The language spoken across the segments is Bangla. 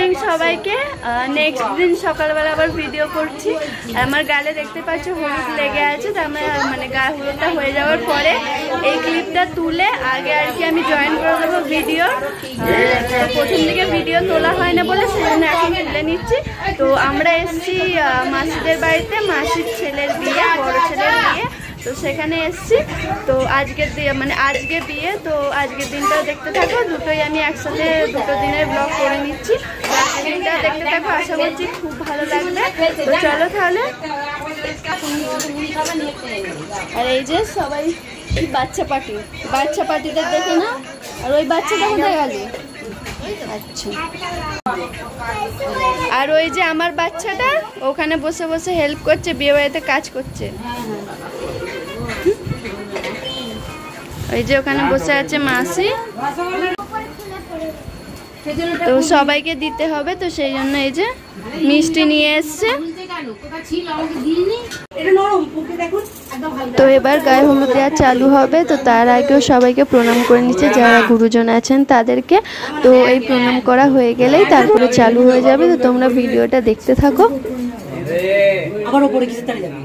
মর্নিং সবাইকে। নেক্সট দিন সকালবেলা আবার ভিডিও করছি। আমার গালে দেখতে পাচ্ছ হলুদ লেগে আছে, তার মানে গা হলুদটা হয়ে যাওয়ার পরে এই ক্লিপটা তুলে আগে আর কি আমি জয়েন করে দেবো ভিডিও। প্রথম দিকে ভিডিও তোলা হয় না বলে সেজন্য এখন তুলে নিচ্ছি। তো আমরা এসছি মাসিদের বাড়িতে, মাসির ছেলের বিয়ে, বড় ছেলের বিয়ে। তো সেখানে এসছি। তো আজকের মানে আজকে বিয়ে, তো আজকের দিনটাও দেখতে থাকো। দুটোই আমি একসাথে দুটো দিনের ব্লগ করে নিচ্ছি। আজকের দিনটা দেখতে থাকো, আশা করছি খুব ভালো লাগবে। তো চলো তাহলে। আর এই যে সবাই বাচ্চা পার্টিদের দেখে না। আর ওই বাচ্চাটা কোথায় গেল? আচ্ছা, আর ওই যে আমার বাচ্চাটা ওখানে বসে বসে হেল্প করছে, বিয়ে বাড়িতে কাজ করছে। ওই যে ওখানে বসে আছে মাসি। তো সবাইকে দিতে হবে, তো সেই জন্য এই যে মিষ্টি নিয়ে এসছে। তো এবার গায়ে হলুদ দেওয়া চালু হবে। তো তার আগেও সবাইকে প্রণাম করে নিচ্ছে যারা গুরুজন আছেন তাদেরকে। তো এই প্রণাম করা হয়ে গেলেই তারপরে চালু হয়ে যাবে। তো তোমরা ভিডিওটা দেখতে থাকো। আবার উপরে কিছু তাড়িয়ে যাবে।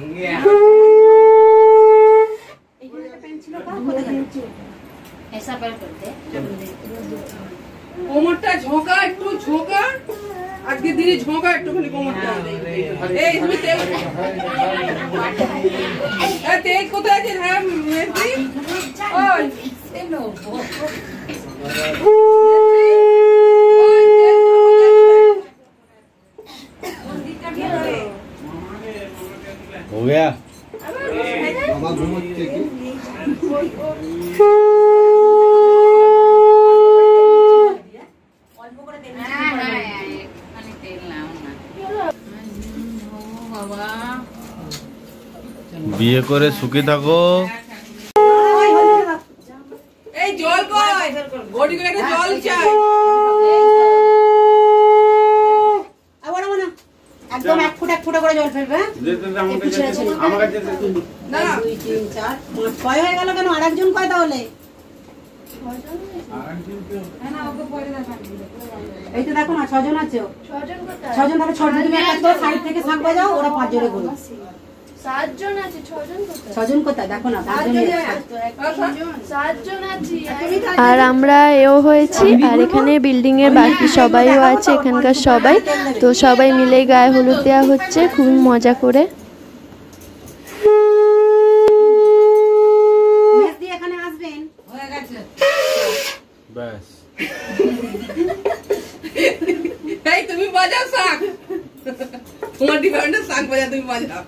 ऐसा पर करते কোমরটা ঝোঁকা, একটু ঝোঁকা, আজকে দিনে ঝোঁকা একটু খালি কোমরটা। এই তুমি তেল তেল কোথায় আছে? হ্যাঁ মেথি, ওই তেলো हो गया मामा घूमते की বিয়ে করে সুখী থাকো। এই জল কই, বডি করে একটা জল চাই। আবার না একদম এক ফুটা করে জল ফেলবে। আমার কাছে না 2 3 4 5 6 হয়ে গেল কেন? আরেকজন কয় তাহলে? 6 জন। আরেকজন কেউ? না ওকে পরে দেখা। এই তো দেখো না 6 জন আছে। 6 জন কোথায়? 6 জন তাহলে 6 জন তুমি একটা সাইড থেকে শাক বাজাও, ওরা 5 জনে করবে। 7 জন আছে। 6 জন কোথায়? 6 জন কোথায়? দেখো না 5 জন আছে। 7 জন আছে। আর আমরা এও হয়েছি। আর এখানে বিল্ডিং এর বাকি সবাইও আছে, এখানকার সবাই। তো সবাই মিলে গায়ে হলুদ দেওয়া হচ্ছে খুব মজা করে। মেহেদি এখানে আসবেন। হয়ে গেছে ব্যাস। এই তুমি বাজাও শাক, তোমার ডিপার্টমেন্টে শাক বাজা, তুমি বাজাও।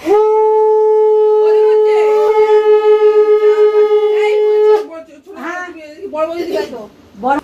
বড় বড় দিকে তো বড়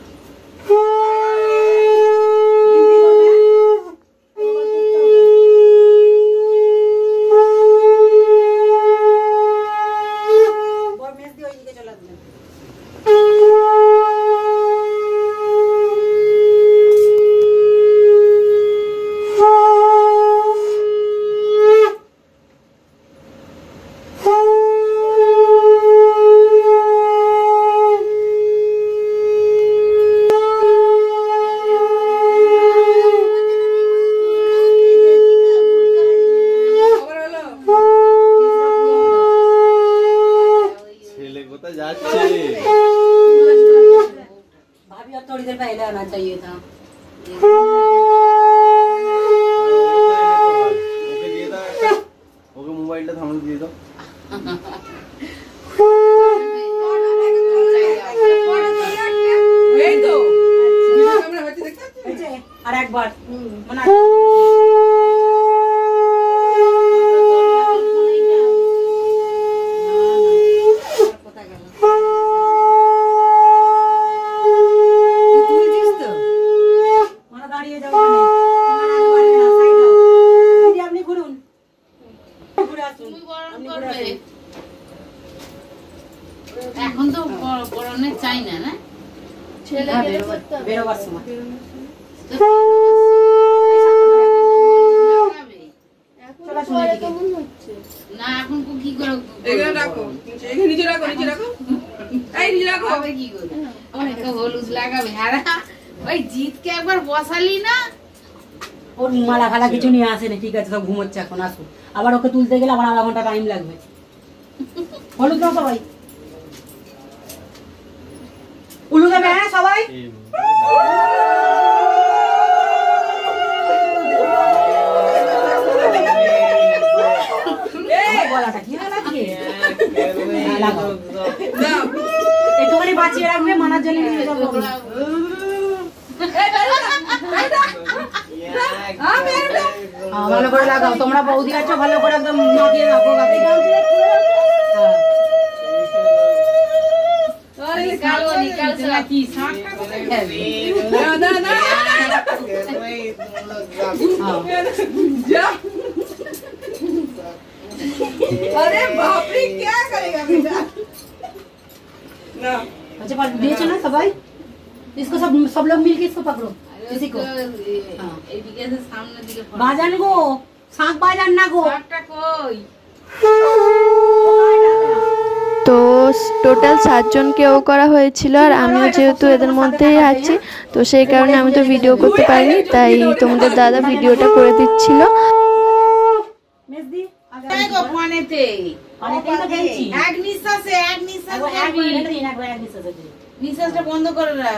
भाभी अब थोड़ी देर पहले आना चाहिए था। ओके मोबाइलটা থামলে দিয়ে দাও। এই তো ক্যামেরা হচ্ছে দেখতে হচ্ছে। আর একবার মানে এখন তো করোনা চাই না না ছেলে বেরোবার সময় না এখন কি করে এখানে রাখো, এখানে নিচে রাখো, নিচে রাখো, এই নিচে রাখো। কি করে অনেক হলুদ লাগাবে। আর ওই জিতকে একবার বসালি না ওর মালা খালা কিছু নিয়ে আসেনি, ঠিক আছে সব ঘুমোচ্ছে এখন, আসুন। আবার ওকে তুলতে গেলে আবার আধা ঘন্টা টাইম লাগবে। হলুদ দাও সবাই, উলু দেবে হ্যাঁ সবাই। গলাটা কি লাগছে, একটুখানি বাঁচিয়ে রাখবে মানার জন্য। ভালো করে লাগাও, তোমরা বৌদি আছো, ভালো করে একদম নটিয়ে রাখো। अरे बाप रे क्या करेगा बेटा ना। अच्छा दिए ना सबाई, इसको सब लोग मिलके इसको पकड़ो, इसी को बाजान गो, शाक बाजान ना गो। তো টোটাল 7 জনকেও করা হয়েছিল, আর আমিও যেহেতু এদের মধ্যেই আছি তো সেই কারণে আমি তো ভিডিও করতে পারিনি, তাই তোমাদের দাদা ভিডিওটা করে দিচ্ছিল। নিঃশ্বাসটা বন্ধ করে রাখ।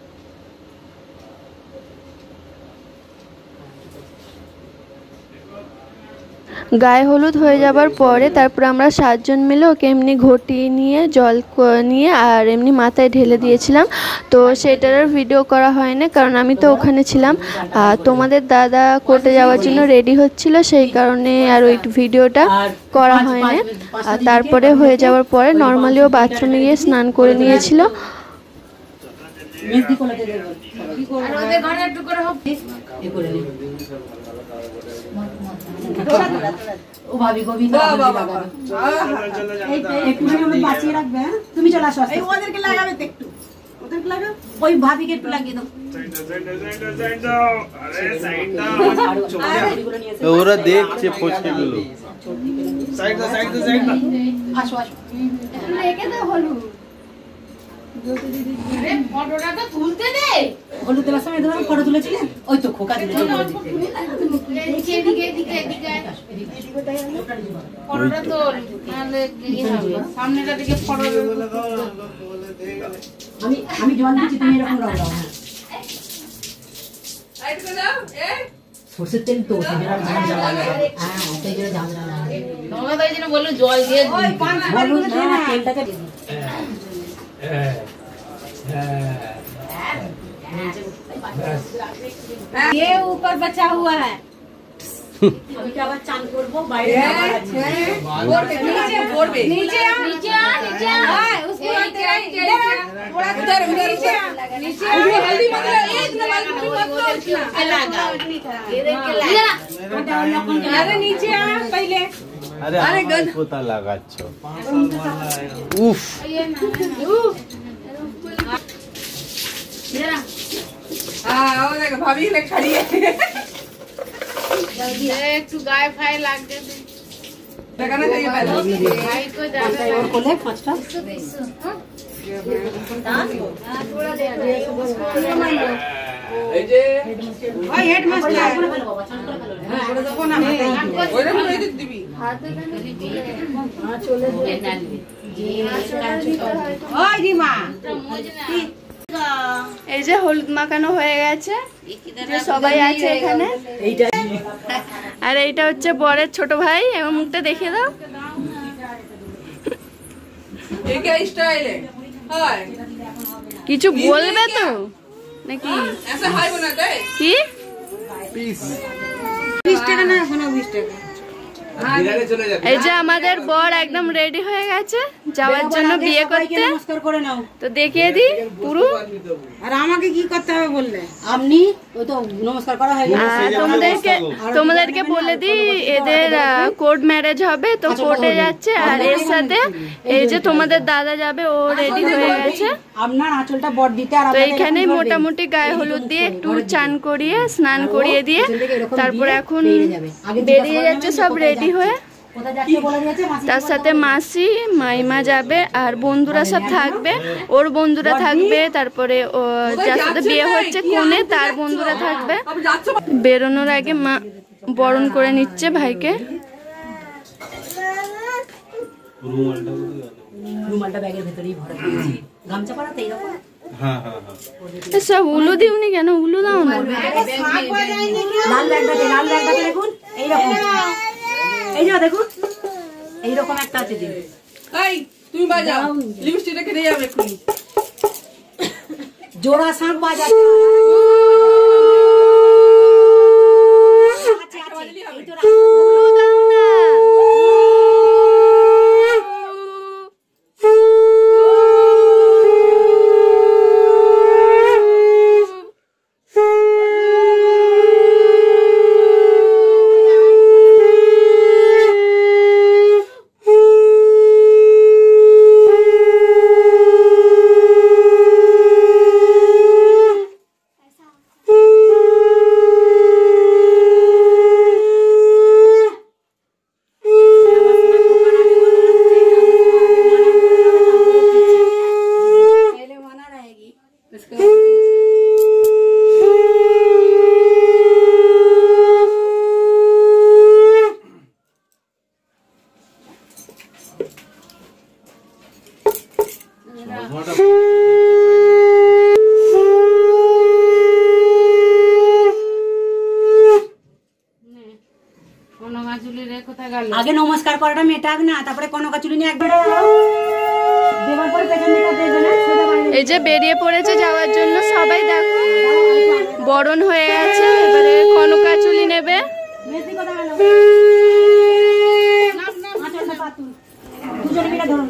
গায়ে হলুদ হয়ে যাবার পরে তারপর আমরা 7 জন মিলে ওকে এমনি ঘটি নিয়ে জল নিয়ে আর এমনি মাথায় ঢেলে দিয়েছিলাম। তো সেটার আর ভিডিও করা হয়নি, কারণ আমি তো ওখানে ছিলাম। আর তোমাদের দাদা কোর্টে যাওয়ার জন্য রেডি হচ্ছিল, সেই কারণে আর ওই ভিডিওটা করা হয়নি। আর তারপরে হয়ে যাওয়ার পরে নর্মালিও বাথরুমে গিয়ে স্নান করে নিয়েছিল। ও ভাবি কবি বাঁচিয়ে রাখবে, তুমি চলে আসো। ওদেরকে লাগাবে তো একটু, ওদেরকে লাগাও, ওই ভাবিকে একটু লাগিয়ে দাও। ওরা দেখছে ফচকেগুলো। আসো আসো, ফটোটা তো তুলতে দে। হলুদ দেওয়ার সময় ধরো ফটো তুলেছিলে, ওই তো খোকা দিলে ফটোটা তো নাহলে ইয়ে হবে, সামনেটা দিকে ফটো। আমি জল দিচ্ছি, তুমি এরকম লাগাও। হ্যাঁ সরষের তেল তো সেটা ঝাঁঝরা লাগে, হ্যাঁ সেই জন্য ঝাঁঝরা লাগে। তোমরা তাই জন্য বললো জল দিয়ে হলুদ না তেলটাকে ये ऊपर बचा हुआ है। আমি কি আবার চান করব বাইরে আবার আছে नीचे नीचे आ नीचे आ नीचे आ उसको थोड़ा उधर नीचे नीचे हल्दी मत एक नंबर मत लगा ये देख के लगा। अरे नीचे आ पहले। अरे पोता लागाচ্ছো। उफ हां वो देखो भाभी ले खड़ी है। जल्दी একটু গায়ে ফায়ে লাগবে लगाना चाहिए पहले भाई को जाना और कोले पांचटा थोड़ा दे ओए हेड मास्टर थोड़ा देखो ना ओरे में दे दिबी हां चले ओए दी मां এই যে হলুদ মাখানো হয়ে গেছে, যে সবাই আছে এখানে। এইটা আর এইটা হচ্ছে বরের ছোট ভাই, এবং মুখটা দেখিয়ে দাও। ये क्या स्टाइल है? हाय কিছু বলবে তো নাকি? ऐसा हाय बनाता है কি 20 টাকা না এখন 20 টাকা। এই যে আমাদের বর একদম রেডি হয়ে গেছে যাওয়ার জন্য বিয়ে করতে। নমস্কার করে নাও, তো দেখিয়ে দি পুরো। আর আমাকে কি করতে হবে বললে? আপনি ওই তো নমস্কার করা হয়ে গেছে। তোমাদেরকে বলে দি এদের কোর্ট ম্যারেজ হবে, তো কোর্টে যাচ্ছে। আর এর সাথে এই যে তোমাদের দাদা যাবে, ও রেডি হয়ে গেছে। আপনার আঁচলটা বর দিতে, আর তো এইখানেই মোটামুটি গায়ে হলুদ দিয়ে একটু চান করিয়ে স্নান করিয়ে দিয়ে তারপর এখন বেরিয়ে যাচ্ছে সব রেডি হয়ে। তার সাথে মাসি মাইমা যাবে আর বন্ধুরা সব থাকবে, ওর বন্ধুরা থাকবে, তারপরে যার সাথে বিয়ে হচ্ছে কোনে তার বন্ধুরা থাকবে। বেরোনোর আগে মা বরণ করে নিচ্ছে ভাইকে। সব উলু দিওনি কেন? উলু দাও না। দেখুন এইরকম একটা আছে, তুমি বাজাও, লিপস্টিকটা কেটে যাবে এক্ষুনি। জোড়া শাঁখ বাজা আগে নমস্কার করাটা মেটাক না, তারপরে কনকাচুলি নিয়ে একবার দেওয়ার পরে পেছন দিকে দেখবে না। এই যে বেরিয়ে পড়েছে যাওয়ার জন্য সবাই, দেখো বরণ হয়ে গেছে, এবারে কনকাচুলি নেবে। দুজনে মিলে ধরুন।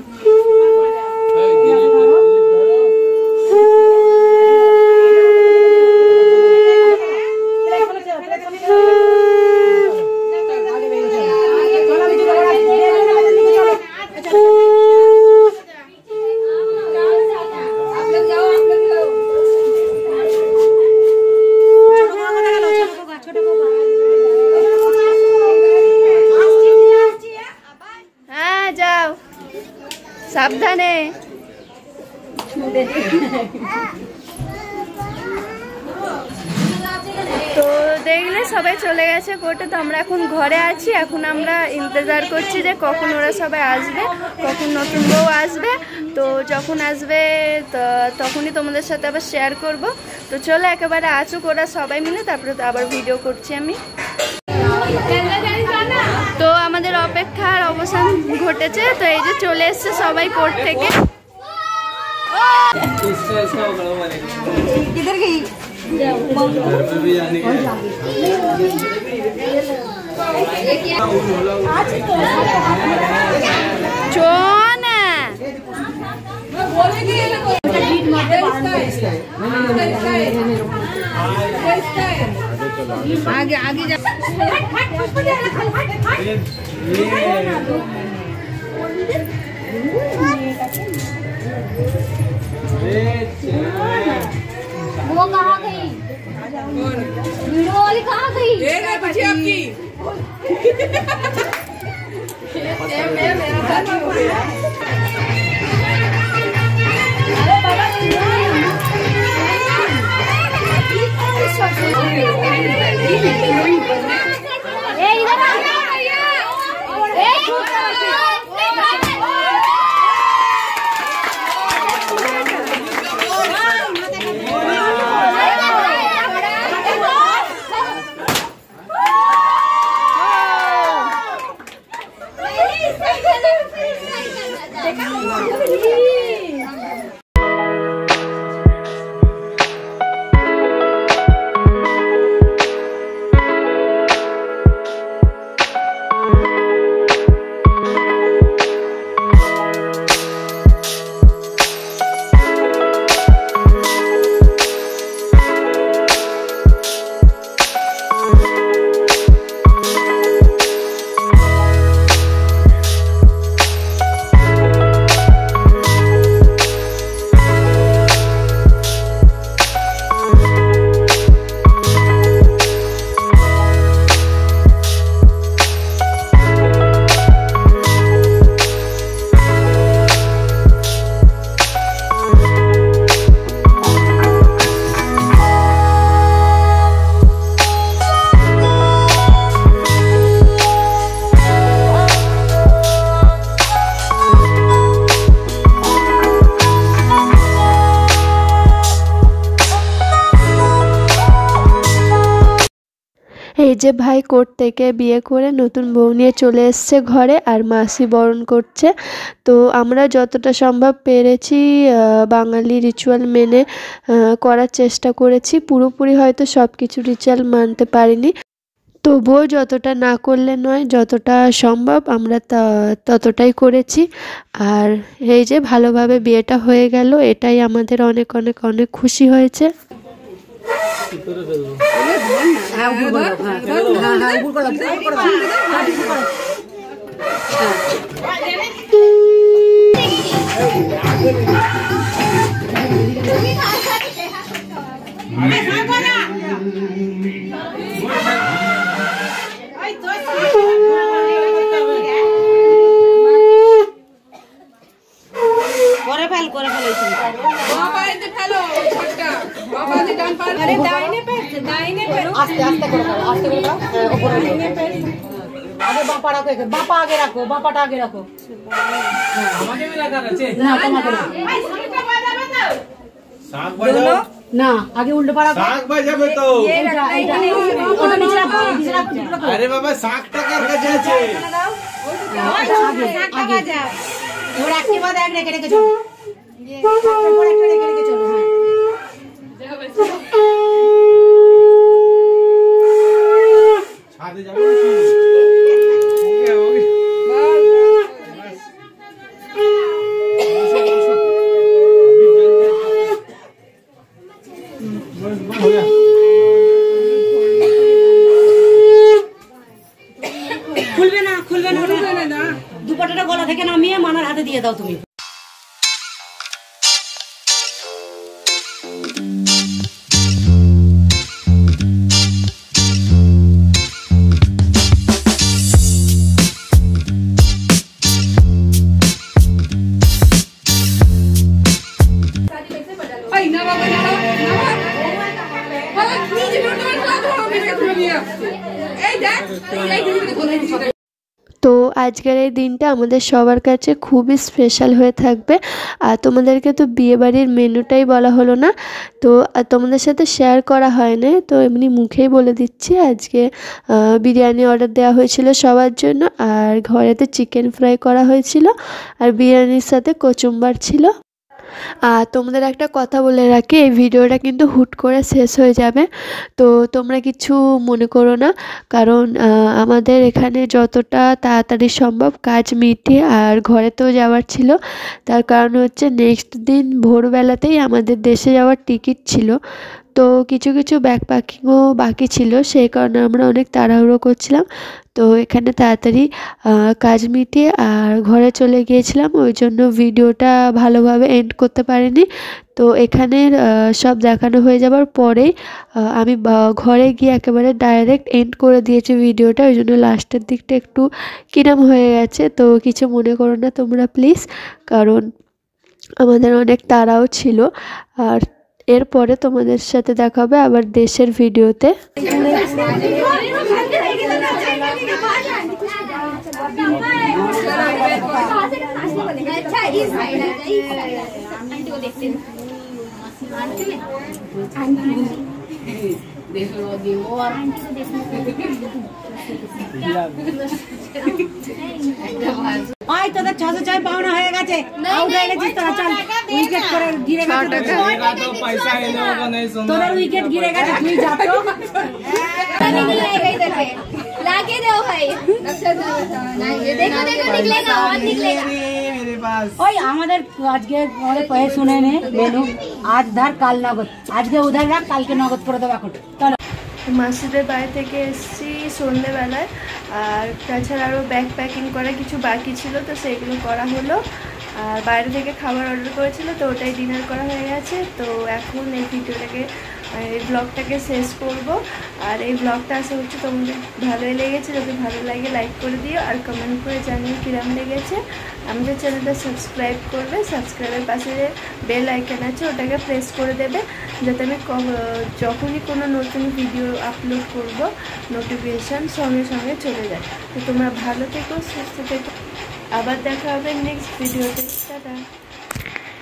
সাবধানে। তো দেখলে সবাই চলে গেছে কোর্টে, তো আমরা এখন ঘরে আছি। এখন আমরা ইন্তজার করছি যে কখন ওরা সবাই আসবে, কখন নতুন বউ আসবে। তো যখন আসবে তখনই তোমাদের সাথে আবার শেয়ার করব। তো চলো একেবারে আচুক ওরা সবাই মিলে, তারপরে তো আবার ভিডিও করছি আমি। তো আমাদের অপেক্ষার অবসান ঘটেছে। তো এই যে চলে এসছে সবাই কোর্ট থেকে। आगे आगे जा। वो कहाँ गई? वीडियो वाली कहाँ गई? पीछे आपकी। যে ভাই কোর্ট থেকে বিয়ে করে নতুন বউ নিয়ে চলে এসছে ঘরে, আর মাসি বরণ করছে। তো আমরা যতটা সম্ভব পেরেছি বাঙালি রিচুয়াল মেনে করার চেষ্টা করেছি। পুরোপুরি হয়তো সব কিছু রিচুয়াল মানতে পারিনি, তবুও যতটা না করলে নয়, যতটা সম্ভব আমরা ততটাই করেছি। আর এই যে ভালোভাবে বিয়েটা হয়ে গেল, এটাই আমাদের অনেক অনেক অনেক খুশি হয়েছে। আগে বাপা রাখো, বাপা আগে রাখো, বাপাটা আগে রাখো। আমাকে भी लगा আছে না, তোমাকে শাক বাজাও না, আগে উল্টো পাড়া শাক বাজাবে তো ওটা নিচে রাখো, নিচে রাখো। আরে বাবা শাকটা কার কাছে আছে? শাকটা বাজাও। এবার একটি বাদ এক রেখে রেখে চলো, এরপর একটা রেখে রেখে চলো। হ্যাঁ ছাদে যাবে খুলবে না, দুপাটাটা গলা থেকে নামিয়ে মামার হাতে দিয়ে দাও তুমি। তো আজকের এই দিনটা আমাদের সবার কাছে খুবই স্পেশাল হয়ে থাকবে। আর তোমাদেরকে তো বিয়েবাড়ির মেনুটাই বলা হলো না, তো তোমাদের সাথে শেয়ার করা হয় না, তো এমনি মুখেই বলে দিচ্ছি। আজকে বিরিয়ানি অর্ডার দেওয়া হয়েছিল সবার জন্য, আর ঘরেতে চিকেন ফ্রাই করা হয়েছিল, আর বিরিয়ানির সাথে কচুম্বার ছিল। আর তোমাদের একটা কথা বলে রাখি, এই ভিডিওটা কিন্তু হুট করে শেষ হয়ে যাবে, তো তোমরা কিছু মনে করো না, কারণ আমাদের এখানে যতটা তাড়াতাড়ি সম্ভব কাজ মিটিয়ে আর ঘরেতেও যাওয়ার ছিল। তার কারণ হচ্ছে নেক্সট দিন ভোরবেলাতেই আমাদের দেশে যাওয়ার টিকিট ছিল, তো কিছু কিছু ব্যাগ প্যাকিংও বাকি ছিল, সেই কারণে আমরা অনেক তাড়াহুড়ো করছিলাম। তো এখানে তাড়াতাড়ি কাজ মিটিয়ে আর ঘরে চলে গিয়েছিলাম, ওই জন্য ভিডিওটা ভালোভাবে এন্ড করতে পারিনি। তো এখানের সব দেখানো হয়ে যাবার পরেই আমি ঘরে গিয়ে একেবারে ডাইরেক্ট এন্ড করে দিয়েছি ভিডিওটা, ওই জন্য লাস্টের দিকটা একটু কিরম হয়ে গেছে, তো কিছু মনে করো না তোমরা প্লিজ, কারণ আমাদের অনেক তাড়াও ছিল। আর এরপরে তোমাদের সাথে দেখা হবে আবার দেশের ভিডিওতে। ওই তোদের 600 ছয় পাওনা হয়ে গেছে, আউট হয়ে গেছিস তোরা, চল উইকেট করে গিরে গেছে, পয়সা এলো নাই, তোদের উইকেট গিরে গেছে, তুই যা তো लाके दो भाई, देखो देखो निकलेगा और निकलेगा मेरे पास। ओए আমাদের আজকে পরে পয়ে শুনে নে মেনু, আজ ধার কাল নগদ, আজকে উধার রাখ, কালকে নগদ করে দেব। এখন চলো, মাসিদের বাড়ি থেকে এসেছি সন্ধ্যেবেলায়, আর তাছাড়া আরও ব্যাগ প্যাকিং করা কিছু বাকি ছিল, তো সেইগুলো করা হলো। আর বাইরে থেকে খাবার অর্ডার করেছিল, তো ওটাই ডিনার করা হয়ে গেছে। তো এখন এই ভিডিওটাকে, এই ব্লগটাকে শেষ করব। আর এই ব্লগটা আসা হচ্ছে তোমাদের ভালোই লেগেছে, যদি ভালো লাগে লাইক করে দিও, আর কমেন্ট করে জানিও কিরম লেগেছে। আমাদের চ্যানেলটা সাবস্ক্রাইব করবে, সাবস্ক্রাইবের পাশে যে বেল আইকন আছে ওটাকে প্রেস করে দেবে, যাতে আমি যখনই কোনো নতুন ভিডিও আপলোড করব নোটিফিকেশান সঙ্গে সঙ্গে চলে যায়। তো তোমরা ভালো থেকো, সুস্থ থেকো, আবার দেখা হবে নেক্সট ভিডিওতে। টাটা।